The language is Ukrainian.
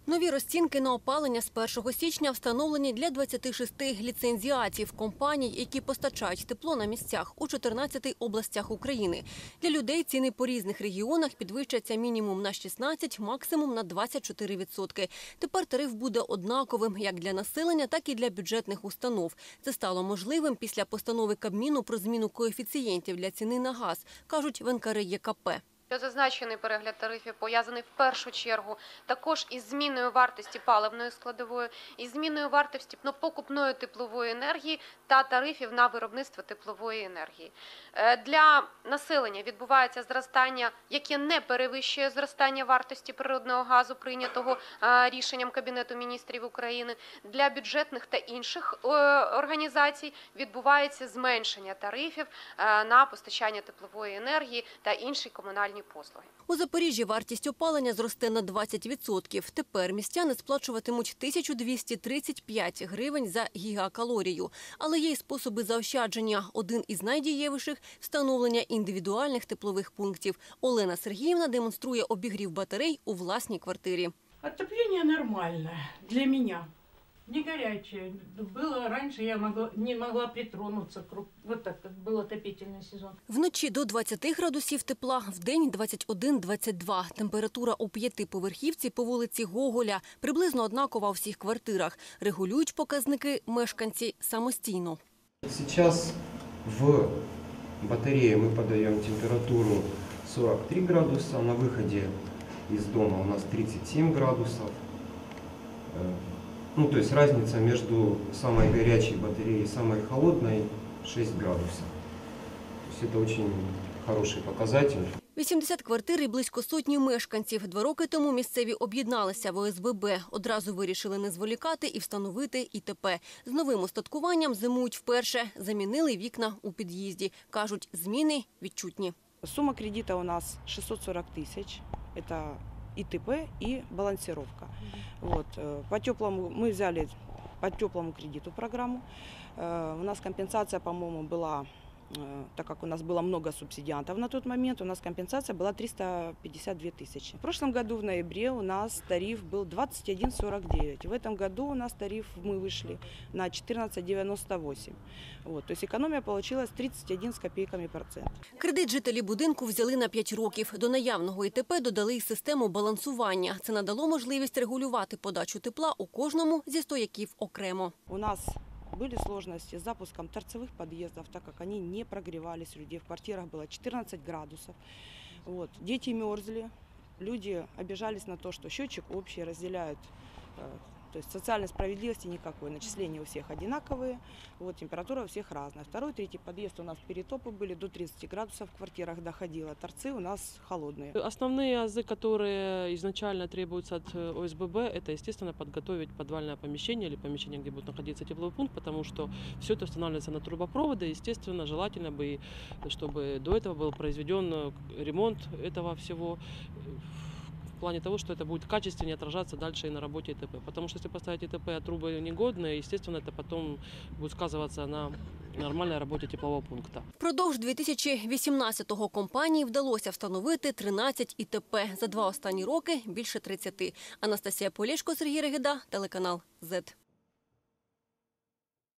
Нові розцінки на опалення з 1 січня встановлені для 26 ліцензіатів компаній, які постачають тепло на місцях у 14 областях України. Для людей ціни по різних регіонах підвищаться мінімум на 16, максимум на 24%. Тепер тариф буде однаковим як для населення, так і для бюджетних установ. Це стало можливим після постанови Кабміну про зміну коефіцієнтів для ціни на газ, кажуть в НКРЕКП. Зазначений перегляд тарифів пов'язаний в першу чергу також із зміною вартості паливної складової, із зміною вартості покупної теплової енергії та тарифів на виробництво теплової енергії. Для населення відбувається зростання, яке не перевищує зростання вартості природного газу, прийнятого рішенням Кабінету міністрів України. Для бюджетних та інших організацій відбувається зменшення тарифів на постачання теплової енергії та інші комунальні послуги. У Запоріжжі вартість опалення зросте на 20%. Тепер містяни сплачуватимуть 1235 гривень за гігакалорію. Але є й способи заощадження. Один із найдієвіших – встановлення індивідуальних теплових пунктів. Олена Сергіївна демонструє обігрів батарей у власній квартирі. Отопление нормальное для меня. Не горячее. Было раньше, я не могла притронуться. Вот так, как был отопительный сезон. Вночі до 20 градусів тепла, вдень 21-22. Температура у 5-поверхівці по вулиці Гоголя приблизно однакова у всіх квартирах. Регулюють показники мешканці самостійно. Сейчас в батарее мы подаем температуру 43 градуса, на выходе из дома у нас 37 градусов. То есть разница между самой горячей батареей и самой холодной 6 градусов. То есть это очень хороший показатель. 80 квартир і близько сотні мешканців. 2 роки тому місцеві об'єдналися в ОСББ. Одразу вирішили не зволікати і встановити ІТП. З новим устаткуванням зимують вперше. Замінили вікна у під'їзді. Кажуть, зміни відчутні. Сумма кредита у нас 640 тысяч. Это ИТП и балансировка. По теплому мы взяли по теплому кредиту программу. У нас компенсация, по-моему, была, так как у нас было много субсидиантов на тот момент, у нас компенсация была 352 тысячи. В прошлом году в ноябре у нас тариф был 21,49. В этом году у нас тариф мы вышли на 14,98. То есть экономия получилась 31 с копейками процент. Кредит жителі будинку взяли на 5 років. До наявного ІТП додали й систему балансування. Це надало можливість регулювати подачу тепла у кожному зі стояків окремо. У нас были сложности с запуском торцевых подъездов, так как они не прогревались, у людей в квартирах было 14 градусов. Дети мерзли, люди обижались на то, что счетчик общий разделяют. То есть социальной справедливости никакой, начисления у всех одинаковые, температура у всех разная. Второй, третий подъезд у нас перетопы были, до 30 градусов в квартирах доходило, торцы у нас холодные. Основные азы, которые изначально требуются от ОСББ, это, естественно, подготовить подвальное помещение или помещение, где будет находиться тепловой пункт, потому что все это устанавливается на трубопроводы, естественно, желательно бы, чтобы до этого был произведен ремонт этого всего, в плане того, что это будет качественнее отражаться дальше и на работе ИТП. Потому что если поставить ИТП, а трубы негодные, естественно, это потом будет сказываться на нормальной роботі теплового пункту. Впродовж 2018-го компанії вдалося встановити 13 ІТП. За 2 останні роки – більше 30. Анастасія Полєшко, Сергій Регеда, телеканал Z.